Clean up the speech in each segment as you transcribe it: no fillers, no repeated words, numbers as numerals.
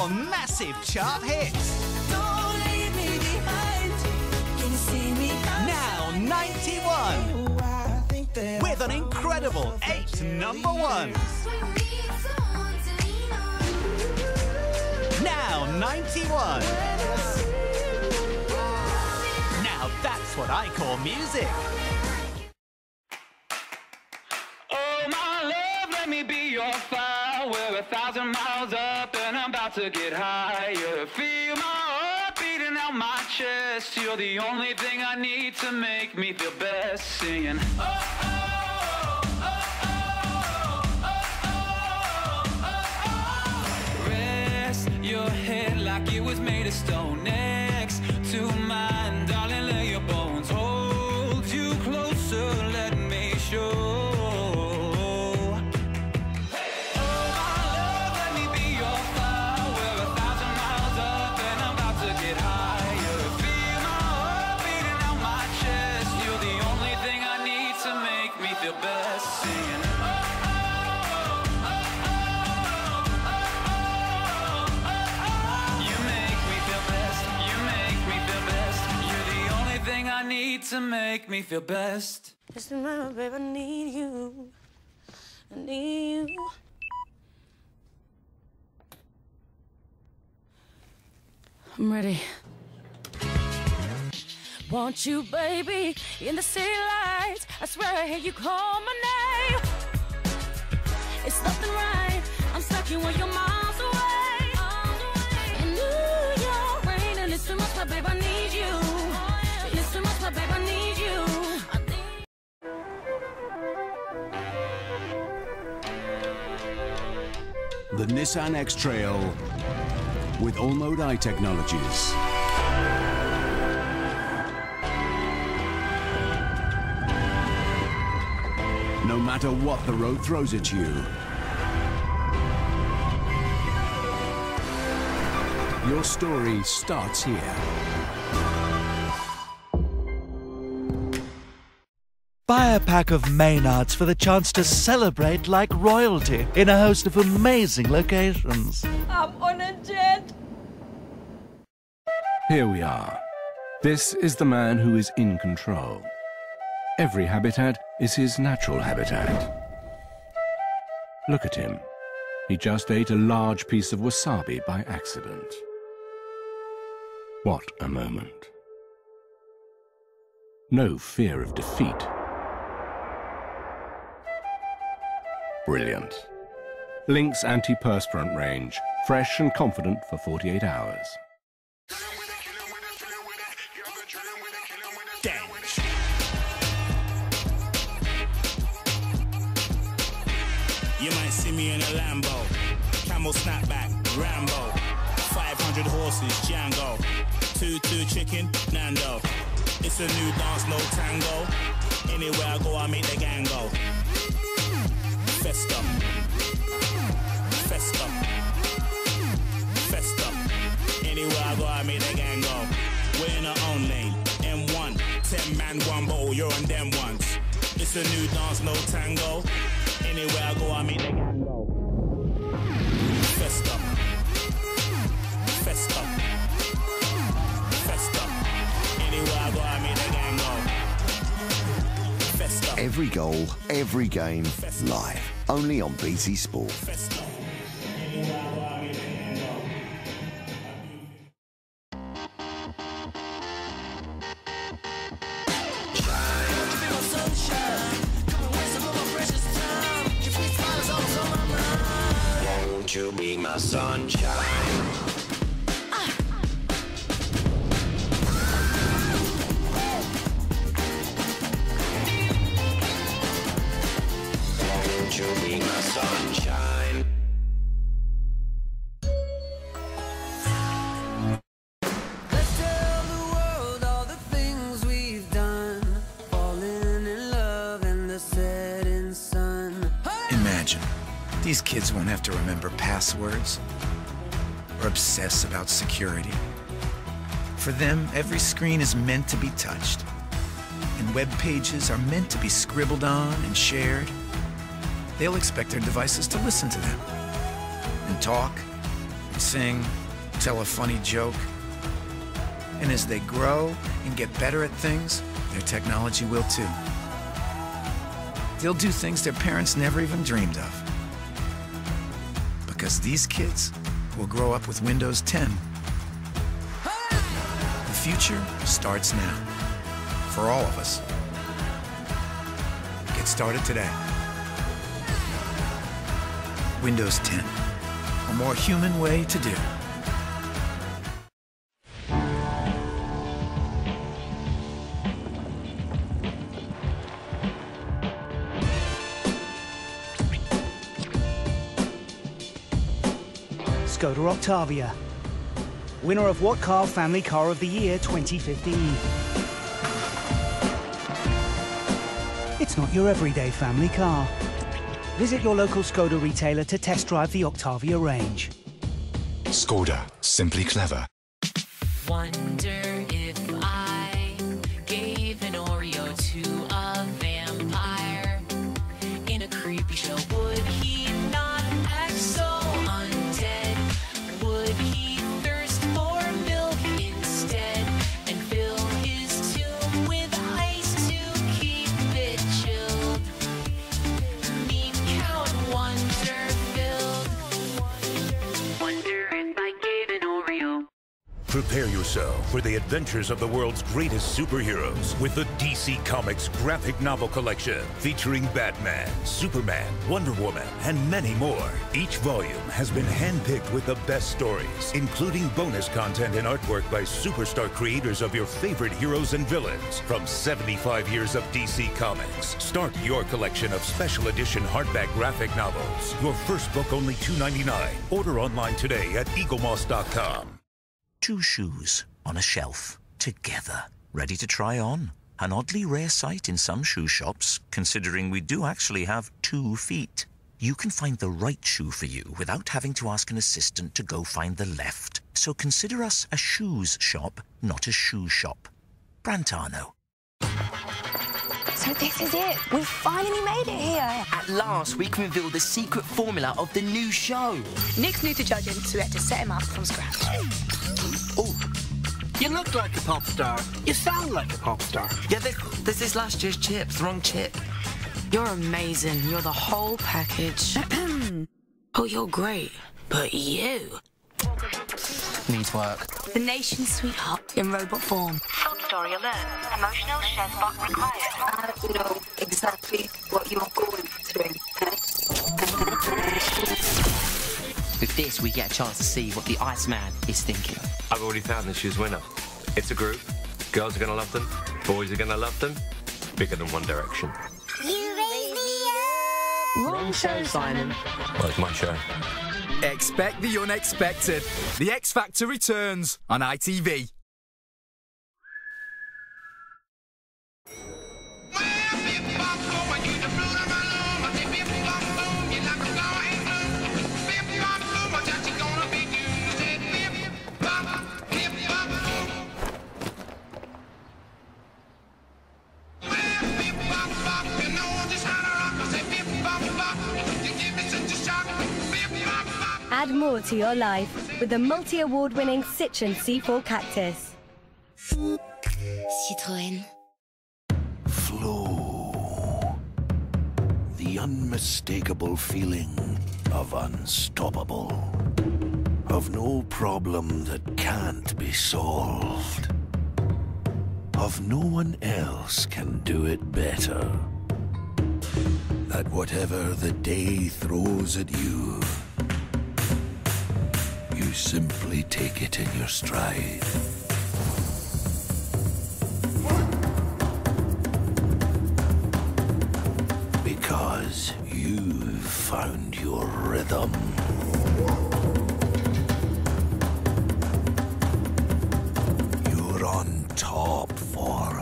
4 massive chart hits. Don't leave me behind. Can you see me? Now 91. With an incredible 8 #1s. Now 91. Now that's what I call music. Oh, my love, let me be your fire. We're 1,000 miles up and I'm about to get higher. Feel my heart beating out my chest. You're the only thing I need to make me feel best. Singing, oh, oh, oh, oh, oh, oh, oh. Rest your head like it was made of stone. Next to mine, darling, lay your bones. Hold you closer, let me show. To make me feel best. Just remember, babe, I need you. I need you. I'm ready. Want you, baby, in the city lights. I swear I hear you call my name. It's nothing right. I'm stuck here when you're miles away. In New York rain, and it's too much, my babe, I need you. It's too much, my babe, I need you. The Nissan X-Trail with all-mode I technologies. No matter what the road throws at you, your story starts here. Buy a pack of Maynards for the chance to celebrate like royalty in a host of amazing locations. I'm on a jet. Here we are. This is the man who is in control. Every habitat is his natural habitat. Look at him. He just ate a large piece of wasabi by accident. What a moment. No fear of defeat. Brilliant. Lynx antiperspirant range. Fresh and confident for 48 hours. You might see me in a Lambo, camel snapback, Rambo, 500 horses, Django, 2-2 chicken, Nando. It's a new dance, no tango. Anywhere I go, I make the gang go. Festa, festa, festa. Anywhere I go, I make the gang go. We're in our own lane, M1, 10 man, 1 bottle, you're on them ones. It's a new dance, no tango. Anywhere I go, I make the gang go. Festa, festa, festa. Anywhere I go, I make the gang go. Festa. Every goal, every game, live. Only on BT Sport. Festa. Anywhere I go, I make the gang go. You be my sunshine. Won't you be my sunshine? Let's tell the world all the things we've done. Falling in love in the setting sun. Imagine. These kids won't have to remember passwords or obsess about security. For them, every screen is meant to be touched, and web pages are meant to be scribbled on and shared. They'll expect their devices to listen to them and talk sing, tell a funny joke. And as they grow and get better at things, their technology will too. They'll do things their parents never even dreamed of. Because these kids will grow up with Windows 10. The future starts now. For all of us. Get started today. Windows 10. A more human way to do. Skoda Octavia. Winner of What Car Family Car of the Year 2015. It's not your everyday family car. Visit your local Skoda retailer to test drive the Octavia range. Skoda, simply clever. Wonder if I gave an Oreo to a vampire in a creepy show. Would he not act so undead? Would he thirst for milk instead and fill his tomb with ice to keep it chilled? Mean count wonder-filled. Wonder if I gave an Oreo. Prepare yourself for the adventures of the world's greatest superheroes with the DC Comics graphic novel collection featuring Batman, Superman, Wonder Woman, and many more. Each volume has been handpicked with the best stories, including bonus content and artwork by superstar creators of your favorite heroes and villains from 75 years of DC Comics. Start your collection of special edition hardback graphic novels. Your first book only $2.99. Order online today at Eaglemoss.com. Two shoes on a shelf, together, ready to try on. An oddly rare sight in some shoe shops, considering we do actually have 2 feet. You can find the right shoe for you without having to ask an assistant to go find the left. So consider us a shoes shop, not a shoe shop. Brantano. So this is it. We've finally made it here. At last, we can reveal the secret formula of the new show. Nick's new to judging, so we had to set him up from scratch. Oh, you look like a pop star. You sound like a pop star. Yeah, there's this last year's chip, the wrong chip. You're amazing. You're the whole package. Oh, you're great. But you... Needs work. The nation's sweetheart in robot form. Short story alert. Emotional share spot required. I know exactly what you're going through. With this, we get a chance to see what the Iceman is thinking. I've already found this year's winner. It's a group. Girls are going to love them. Boys are going to love them. Bigger than One Direction. You raise me up. Wrong show, Simon. Well, it's my show. Expect the unexpected. The X Factor returns on ITV. Add more to your life with the multi-award-winning Citroen C4 Cactus. Citroen. Flow. The unmistakable feeling of unstoppable. Of no problem that can't be solved. Of no one else can do it better. That whatever the day throws at you, you simply take it in your stride. Because you've found your rhythm. You're on top form.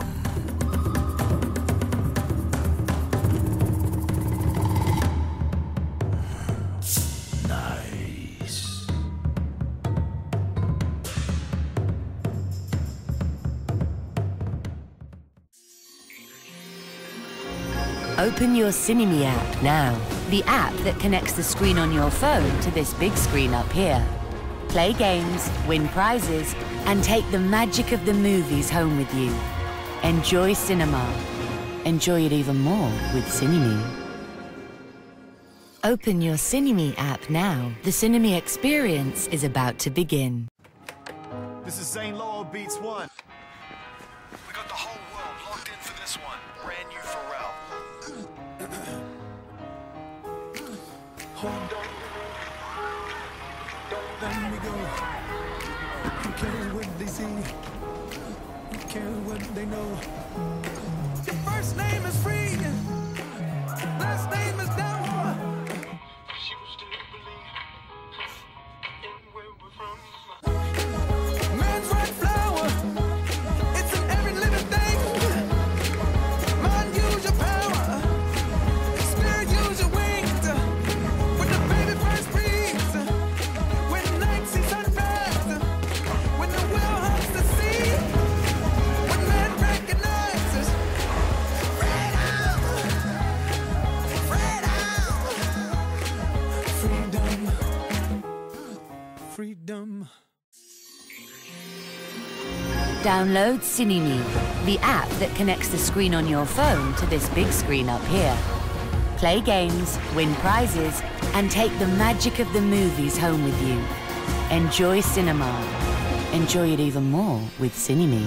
Open your CINIME app now. The app that connects the screen on your phone to this big screen up here. Play games, win prizes, and take the magic of the movies home with you. Enjoy cinema. Enjoy it even more with CINIME. Open your CINIME app now. The CINIME experience is about to begin. This is St. Lowell Beats 1. We got the whole world locked in for this one. Brand new Pharrell. Hold on. Don't let me go. You care what they see. You care what they know. Your first name is free. Last name is down. Freedom. Download CINIME, the app that connects the screen on your phone to this big screen up here. Play games, win prizes, and take the magic of the movies home with you. Enjoy cinema. Enjoy it even more with CINIME.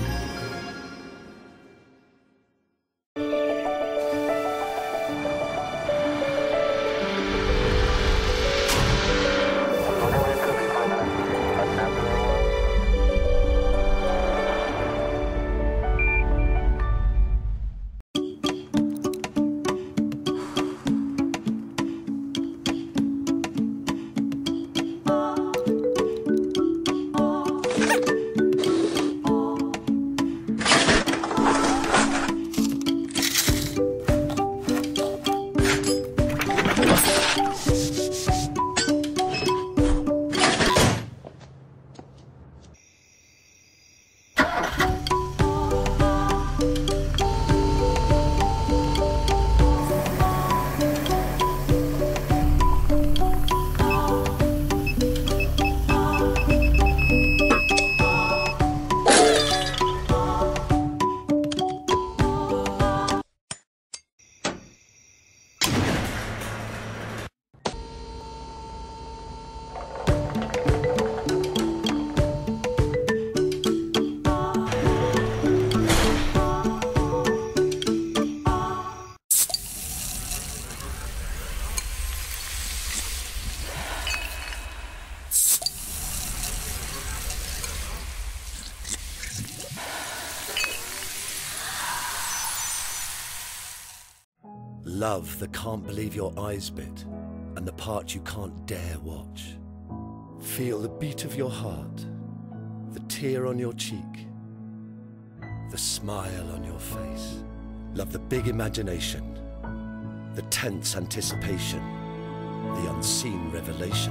Love the can't believe your eyes bit, and the part you can't dare watch. Feel the beat of your heart, the tear on your cheek, the smile on your face. Love the big imagination, the tense anticipation, the unseen revelation.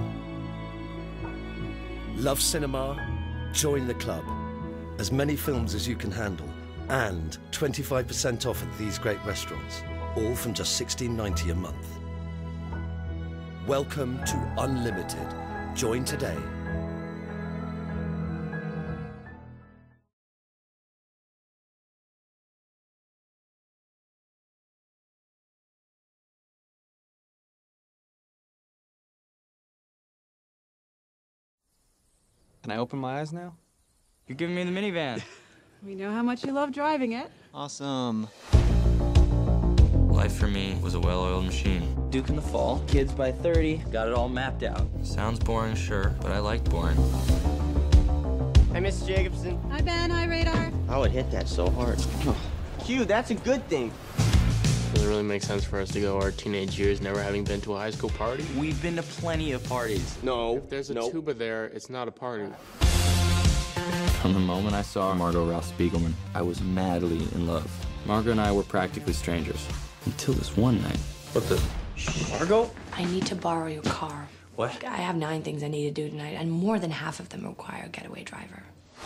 Love cinema? Join the club. As many films as you can handle, and 25% off at these great restaurants. All from just $16.90 a month. Welcome to Unlimited. Join today. Can I open my eyes now? You're giving me the minivan. We know how much you love driving it. Awesome. Life for me was a well-oiled machine. Duke in the fall, kids by 30, got it all mapped out. Sounds boring, sure, but I like boring. Hey, Mrs. Jacobson. Hi, Ben. Hi, Radar. I would hit that so hard. Q, that's a good thing. Does it really make sense for us to go our teenage years never having been to a high school party? We've been to plenty of parties. No. If there's a tuba there, it's not a party. From the moment I saw Margot Ralph Spiegelman, I was madly in love. Margot and I were practically strangers. Until this one night. What the? Margot? I need to borrow your car. What? I have 9 things I need to do tonight, and more than half of them require a getaway driver.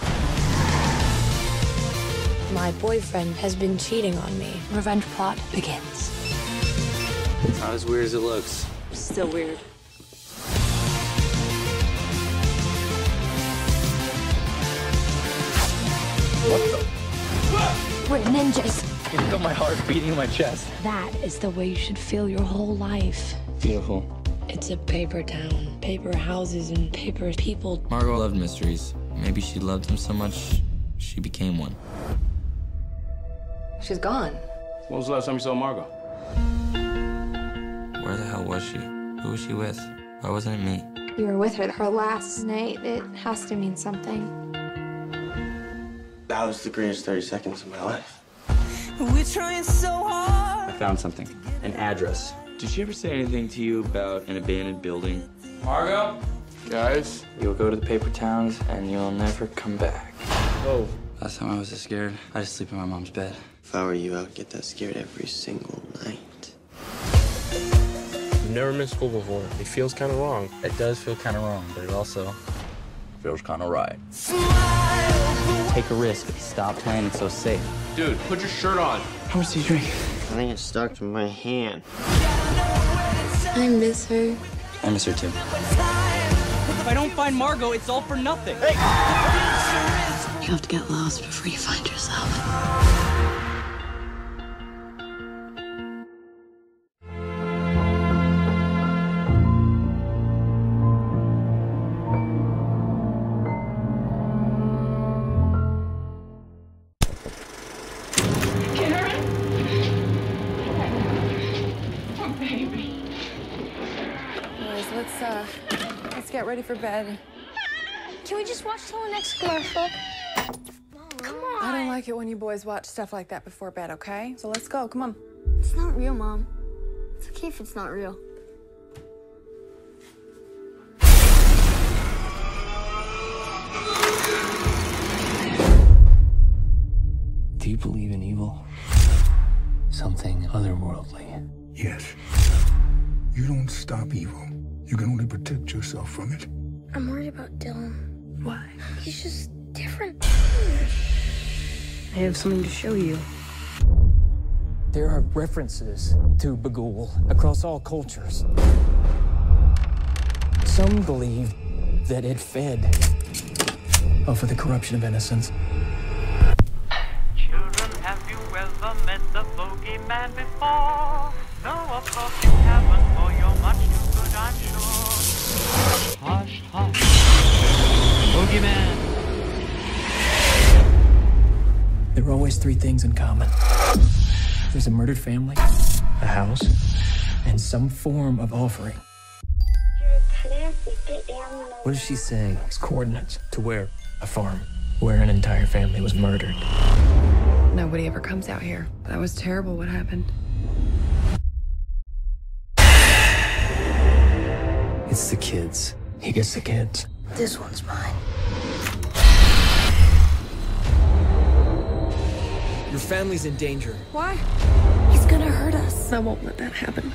My boyfriend has been cheating on me. Revenge plot begins. It's not as weird as it looks. Still weird. What the? We're ninjas. You feel my heart beating in my chest. That is the way you should feel your whole life. Beautiful. It's a paper town, paper houses, and paper people. Margot loved mysteries. Maybe she loved them so much, she became one. She's gone. When was the last time you saw Margot? Where the hell was she? Who was she with? Why wasn't it me? You were with her last night. It has to mean something. That was the greatest 30 seconds of my life. We're trying so hard. I found something. An address. Did she ever say anything to you about an abandoned building? Margot? Guys? You'll go to the paper towns and you'll never come back. Oh. Last time I was this scared, I just sleep in my mom's bed. If I were you, I would get that scared every single night. I've never missed school before. It feels kind of wrong. It does feel kind of wrong, but it also feels kind of right. Take a risk. Stop playing it so safe. Dude, put your shirt on. How much do you drink? I think it's stuck to my hand. I miss her. I miss her too. If I don't find Margot, it's all for nothing. Hey! You have to get lost before you find yourself. Let's get ready for bed. Can we just watch till the next commercial? Come on. I don't like it when you boys watch stuff like that before bed, okay? So let's go, come on. It's not real, Mom. It's okay if it's not real. Do you believe in evil? Something otherworldly? Yes. You don't stop evil. You can only protect yourself from it. I'm worried about Dylan. Why? He's just different. I have something to show you. There are references to Bagul across all cultures. Some believe that it fed off of the corruption of innocence. Children, have you ever met the bogeyman before? No, of course you haven't, for you're much too good, I'm sure. Hush, hush, bogeyman. There are always three things in common. There's a murdered family, a house, and some form of offering. What does she say? It's coordinates to where? A farm, where an entire family was murdered. Nobody ever comes out here. That was terrible what happened. It's the kids. He gets the kids. This one's mine. Your family's in danger. Why? He's gonna hurt us. I won't let that happen.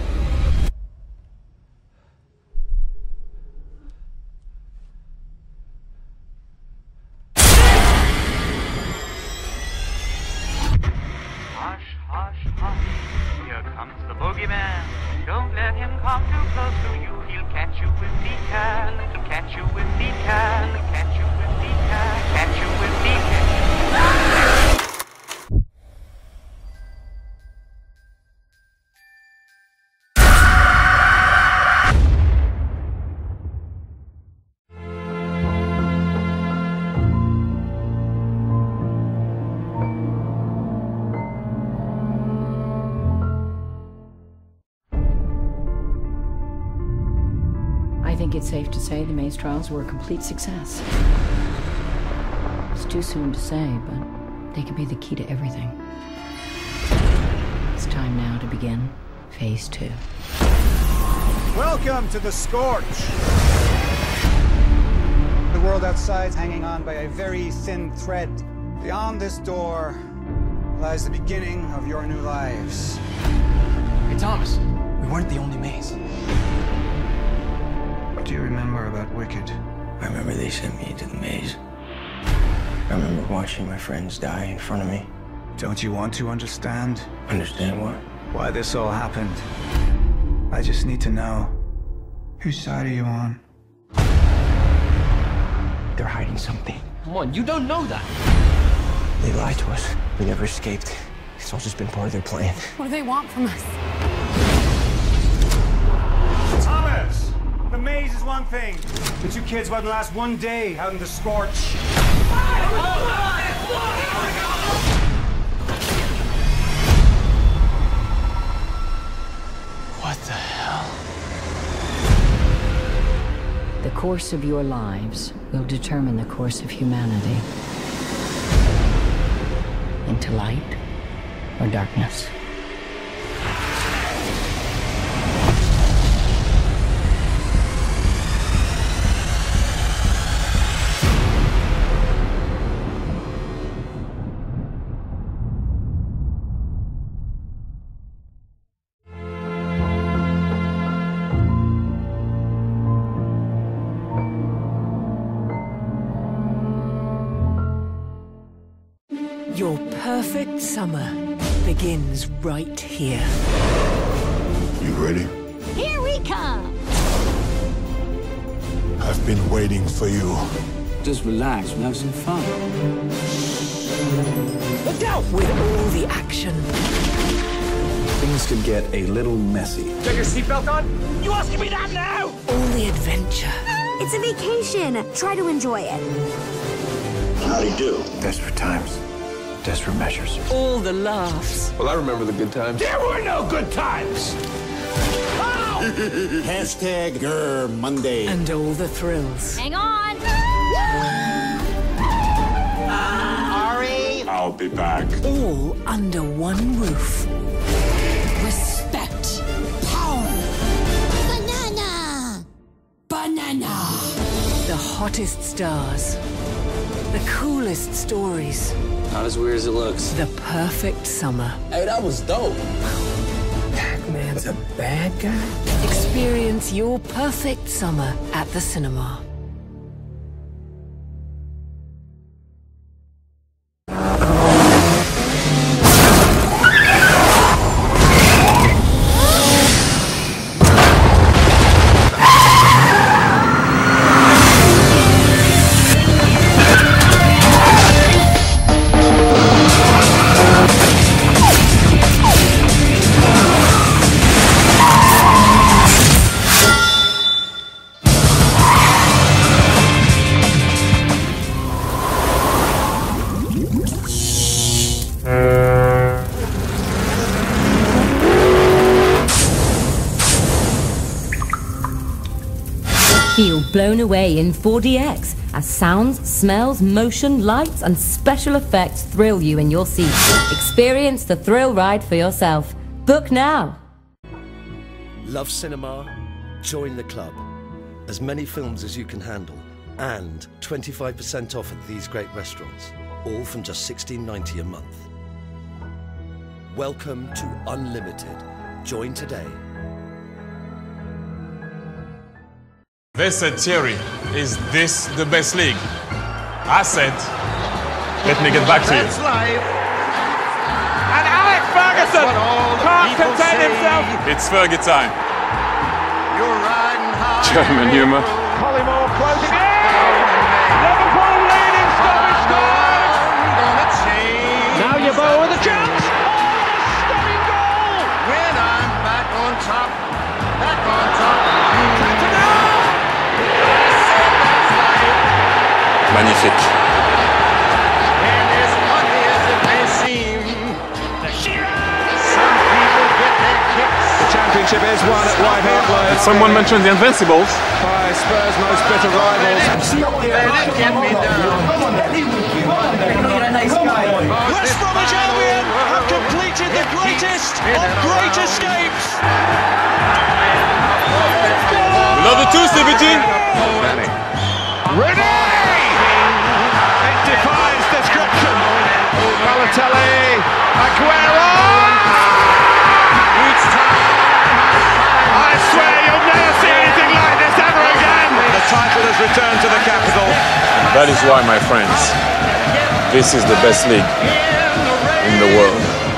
Hush, hush, hush. Here comes the bogeyman. Don't let him come too close to you. He'll catch you if he can. Catch you if he can. Catch you if he can. Catch you if he can. I think it's safe to say the maze trials were a complete success. It's too soon to say, but they could be the key to everything. It's time now to begin phase 2. Welcome to the Scorch! The world outside's hanging on by a very thin thread. Beyond this door lies the beginning of your new lives. Hey, Thomas, we weren't the only maze. What do you remember about Wicked? I remember they sent me into the maze. I remember watching my friends die in front of me. Don't you want to understand? Understand what? Why this all happened? I just need to know. Whose side are you on? They're hiding something. Come on, you don't know that. They lied to us. We never escaped. It's all just been part of their plan. What do they want from us? Thomas! The maze is one thing. The two kids wouldn't last one day out in the scorch. What the hell? The course of your lives will determine the course of humanity. Into light or darkness. Your perfect summer begins right here. You ready? Here we come! I've been waiting for you. Just relax and have some fun. Look out! With all the action. Things could get a little messy. Got your seatbelt on? You asking me that now? All the adventure. It's a vacation. Try to enjoy it. Howdy do. Desperate times. Desperate measures. All the laughs. Well, I remember the good times. There were no good times! Hashtag Grr Monday. And all the thrills. Hang on! Ari! I'll be back. All under one roof. Respect. Power. Banana. Banana. The hottest stars. The coolest stories. Not as weird as it looks. The perfect summer. Hey, that was dope. Pac-Man's a bad guy? Experience your perfect summer at the cinema. Feel blown away in 4DX as sounds, smells, motion, lights and special effects thrill you in your seat. Experience the thrill ride for yourself. Book now. Love cinema? Join the club. As many films as you can handle. And 25% off at these great restaurants. All from just $16.90 a month. Welcome to Unlimited. Join today. They said, Thierry, is this the best league? I said, let me get back to you. That's life. And Alex Ferguson can't contain himself. It's Fergie time. You're riding high. German humour. Collymore closing in. Liverpool leading stoppage time. Now you bow with a chance. Oh, stunning goal. When I'm back on top. Back on top. Magnifique. And as funny as it may seem, some people get their kicks. The championship is won at White Hart Lane. Someone mentioned the Invincibles. By Spurs' most bitter rivals. Let it get me down. West Bromwich Albion have completed the greatest of great escapes. Another two, CBG. Ready! It defies description. Balotelli, Aguero! I swear you'll never see anything like this ever again. The title has returned to the capital. That is why, my friends, this is the best league in the world.